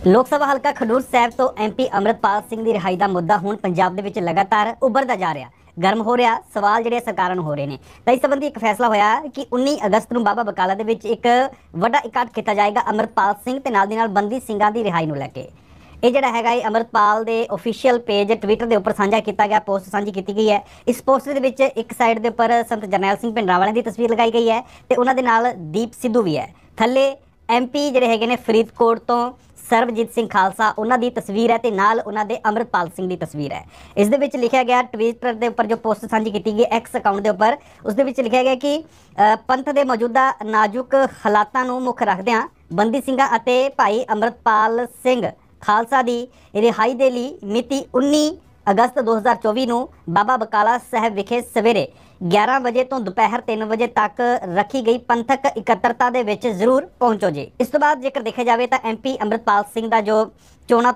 ਲੋਕ ਸਭਾ ਹਲਕਾ ਖਡੂਰ ਸਾਹਿਬ ਤੋਂ ਐਮਪੀ ਅੰਮ੍ਰਿਤਪਾਲ ਸਿੰਘ ਦੀ ਰਿਹਾਈ ਦਾ ਮੁੱਦਾ ਹੁਣ ਪੰਜਾਬ ਦੇ ਵਿੱਚ ਲਗਾਤਾਰ ਉੱਭਰਦਾ ਜਾ ਰਿਹਾ, ਗਰਮ ਹੋ ਰਿਹਾ। ਸਵਾਲ ਜਿਹੜੇ ਸਰਕਾਰਾਂ ਨੂੰ ਹੋ ਰਹੇ ਨੇ। ਤਾਂ ਇਸ ਸੰਬੰਧੀ ਇੱਕ ਫੈਸਲਾ ਹੋਇਆ ਕਿ 19 ਅਗਸਤ ਨੂੰ ਬਾਬਾ ਬਕਾਲਾ ਦੇ ਵਿੱਚ ਇੱਕ ਵੱਡਾ ਇਕੱਠ ਕੀਤਾ ਜਾਏਗਾ ਅੰਮ੍ਰਿਤਪਾਲ ਸਿੰਘ ਤੇ ਨਾਲ ਦੀ ਨਾਲ ਬੰਦੀ ਸਿੰਘਾਂ ਦੀ ਰਿਹਾਈ ਨੂੰ ਲੈ ਕੇ। ਇਹ ਜਿਹੜਾ ਹੈਗਾ ਇਹ ਅੰਮ੍ਰਿਤਪਾਲ ਦੇ ਆਫੀਸ਼ੀਅਲ ਪੇਜ ਟਵਿੱਟਰ ਦੇ ਉੱਪਰ ਸਾਂਝਾ ਕੀਤਾ ਗਿਆ, ਪੋਸਟ ਸਾਂਝੀ ਕੀਤੀ ਗਈ ਹੈ। ਇਸ ਪੋਸਟ ਦੇ ਵਿੱਚ ਇੱਕ ਸਾਈਡ ਦੇ ਉੱਪਰ ਸੰਤ ਜਰਨੈਲ ਸਿੰਘ ਭਿੰਡਰਾਂਵਾਲੇ ਦੀ ਤਸਵੀਰ ਲਗਾਈ ਗਈ ਹੈ ਤੇ ਉਹਨਾਂ ਦੇ ਨਾਲ ਦੀਪ ਸਿੱਧੂ ਵੀ ਹੈ। ਥੱਲੇ ਐਮਪੀ ਜਿਹੜੇ ਹੈਗੇ ਨੇ ਫਰੀਦਕੋਟ ਤੋਂ ਸਰਬਜੀਤ ਸਿੰਘ ਖਾਲਸਾ, ਉਹਨਾਂ ਦੀ ਤਸਵੀਰ ਹੈ ਤੇ ਨਾਲ ਉਹਨਾਂ ਦੇ ਅੰਮ੍ਰਿਤਪਾਲ ਸਿੰਘ ਦੀ ਤਸਵੀਰ ਹੈ। ਇਸ ਦੇ ਵਿੱਚ ਲਿਖਿਆ ਗਿਆ, ਟਵਿੱਟਰ ਦੇ ਉੱਪਰ ਜੋ ਪੋਸਟ ਸਾਂਝੀ ਕੀਤੀ ਗਈ ਐਕਸ ਅਕਾਊਂਟ ਦੇ ਉੱਪਰ, ਉਸ ਦੇ ਵਿੱਚ ਲਿਖਿਆ ਗਿਆ ਕਿ ਪੰਥ ਦੇ ਮੌਜੂਦਾ ਨਾਜ਼ੁਕ ਹਾਲਾਤਾਂ ਨੂੰ ਮੁੱਖ ਰੱਖਦਿਆਂ ਬੰਦੀ ਸਿੰਘਾਂ ਅਤੇ ਭਾਈ ਅੰਮ੍ਰਿਤਪਾਲ ਸਿੰਘ ਖਾਲਸਾ ਦੀ ਰਿਹਾਈ ਦੇ ਲਈ ਮਿਤੀ 19 ਅਗਸਤ 2024 ਨੂੰ ਬਾਬਾ ਬਕਾਲਾ ਸਾਹਿਬ ਵਿਖੇ ਸਵੇਰੇ 11 ਵਜੇ ਤੋਂ ਦੁਪਹਿਰ 3 ਵਜੇ ਤੱਕ ਰੱਖੀ ਗਈ ਪੰਥਕ ਇਕੱਤਰਤਾ ਦੇ ਵਿੱਚ ਜ਼ਰੂਰ ਪਹੁੰਚੋ ਜੀ। ਇਸ ਤੋਂ ਬਾਅਦ ਜੇਕਰ ਦੇਖਿਆ ਜਾਵੇ ਤਾਂ ਐਮਪੀ ਅੰਮ੍ਰਿਤਪਾਲ ਸਿੰਘ ਦਾ ਜੋ ਚੋਣ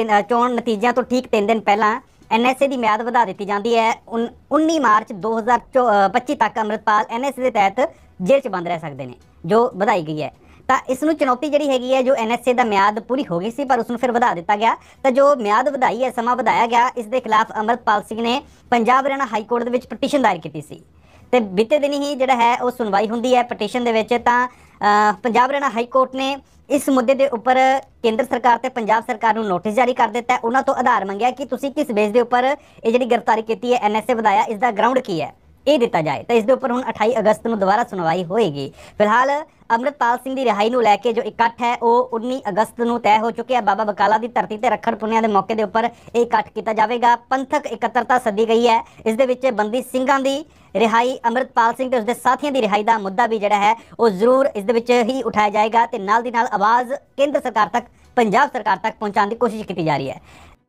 ਨਤੀਜਿਆਂ ਤੋਂ ਠੀਕ 3 ਦਿਨ ਪਹਿਲਾਂ NSA ਦੀ ਮਿਆਦ ਵਧਾ ਦਿੱਤੀ ਜਾਂਦੀ ਹੈ। 19 ਮਾਰਚ 2025 ਤੱਕ ਅੰਮ੍ਰਿਤਪਾਲ NSA ਦੇ ਤਹਿਤ ਜੇਲ੍ਹ 'ਚ ਬੰਦ ਰਹਿ ਸਕਦੇ ਨੇ, ਜੋ ਵਧਾਈ ਗਈ ਹੈ। ਤਾਂ ਇਸ ਨੂੰ ਚੁਣੌਤੀ ਜਿਹੜੀ ਹੈਗੀ ਹੈ, ਜੋ NSA ਦਾ ਮਿਆਦ ਪੂਰੀ ਹੋ ਗਈ ਸੀ ਪਰ ਉਸ ਨੂੰ ਫਿਰ ਵਧਾ ਦਿੱਤਾ ਗਿਆ। ਤਾਂ ਜੋ ਮਿਆਦ ਵਧਾਈ ਹੈ, ਸਮਾਂ ਵਧਾਇਆ ਗਿਆ, ਇਸ ਦੇ ਖਿਲਾਫ ਅੰਮ੍ਰਿਤਪਾਲ ਸਿੰਘ ਨੇ ਪੰਜਾਬ ਹਰਿਆਣਾ ਹਾਈ ਕੋਰਟ ਦੇ ਵਿੱਚ ਪਟੀਸ਼ਨ ਦਾਇਰ ਕੀਤੀ ਸੀ ਤੇ ਬੀਤੇ ਦਿਨ ਹੀ ਜਿਹੜਾ ਹੈ ਉਹ ਸੁਣਵਾਈ ਹੁੰਦੀ ਹੈ ਪਟੀਸ਼ਨ ਦੇ ਵਿੱਚ। ਤਾਂ ਪੰਜਾਬ ਹਰਿਆਣਾ ਹਾਈ ਕੋਰਟ ਨੇ ਇਸ ਮੁੱਦੇ ਦੇ ਉੱਪਰ ਕੇਂਦਰ ਸਰਕਾਰ ਤੇ ਪੰਜਾਬ ਸਰਕਾਰ ਨੂੰ ਨੋਟਿਸ ਜਾਰੀ ਕਰ ਦਿੱਤਾ। ਉਹਨਾਂ ਤੋਂ ਆਧਾਰ ਮੰਗਿਆ ਕਿ ਤੁਸੀਂ ਕਿਸ ਬੇਸ ਦੇ ਉੱਪਰ ਇਹ ਜਿਹੜੀ ਗ੍ਰਿਫਤਾਰੀ ਕੀਤੀ ਹੈ, NSA ਵਧਾਇਆ, ਇਸ ਦਾ ਗਰਾਊਂਡ ਕੀ ਹੈ, ਇਹ ਦਿੱਤਾ ਜਾਏ। ਤਾਂ ਇਸ ਦੇ ਉੱਪਰ ਹੁਣ 28 ਅਗਸਤ ਨੂੰ ਦੁਬਾਰਾ ਸੁਣਵਾਈ ਹੋਏਗੀ। ਫਿਲਹਾਲ ਅੰਮ੍ਰਿਤਪਾਲ ਸਿੰਘ ਦੀ ਰਿਹਾਈ ਨੂੰ ਲੈ ਕੇ ਜੋ ਇਕੱਠ ਹੈ ਉਹ 19 ਅਗਸਤ ਨੂੰ ਤੈਅ ਹੋ ਚੁੱਕਿਆ। ਬਾਬਾ ਬਕਾਲਾ ਦੀ ਧਰਤੀ ਤੇ ਰੱਖੜ ਪੁੰਨਿਆਂ ਦੇ ਮੌਕੇ ਦੇ ਉੱਪਰ ਇਹ ਇਕੱਠ ਕੀਤਾ ਜਾਵੇਗਾ। ਪੰਥਕ ਇਕੱਤਰਤਾ ਸੱਦੀ ਗਈ ਹੈ। ਇਸ ਦੇ ਵਿੱਚ ਬੰਦੀ ਸਿੰਘਾਂ ਦੀ ਰਿਹਾਈ, ਅੰਮ੍ਰਿਤਪਾਲ ਸਿੰਘ ਤੇ ਉਸਦੇ ਸਾਥੀਆਂ ਦੀ ਰਿਹਾਈ ਦਾ ਮੁੱਦਾ ਵੀ ਜਿਹੜਾ ਹੈ ਉਹ ਜ਼ਰੂਰ ਇਸ ਦੇ ਵਿੱਚ ਹੀ ਉਠਾਇਆ ਜਾਏਗਾ ਤੇ ਨਾਲ ਦੀ ਨਾਲ ਆਵਾਜ਼ ਕੇਂਦਰ ਸਰਕਾਰ ਤੱਕ, ਪੰਜਾਬ ਸਰਕਾਰ ਤੱਕ ਪਹੁੰਚਾਉਣ ਦੀ ਕੋਸ਼ਿਸ਼ ਕੀਤੀ ਜਾ ਰਹੀ ਹੈ।